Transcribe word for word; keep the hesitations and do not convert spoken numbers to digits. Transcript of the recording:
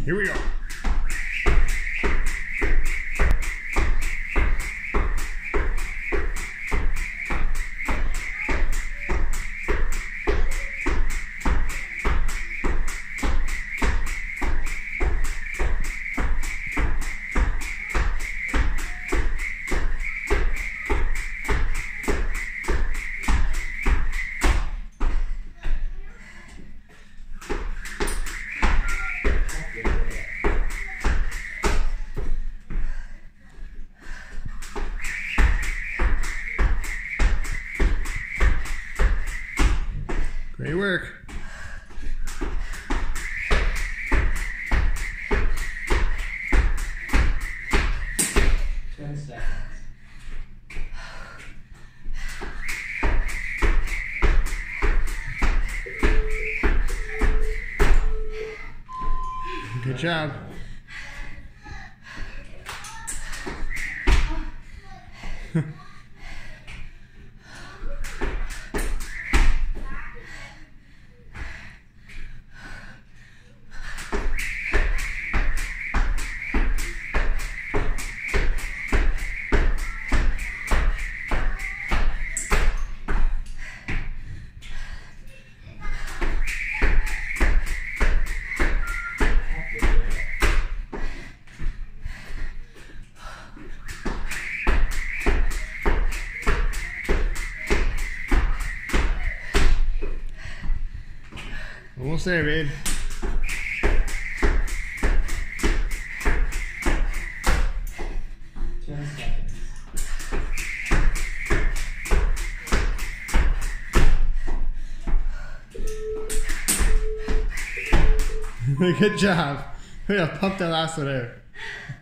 Here we go. Great work. ten seconds. Good job. Almost there, babe. ten seconds. Good job. We gotta pump that last one out.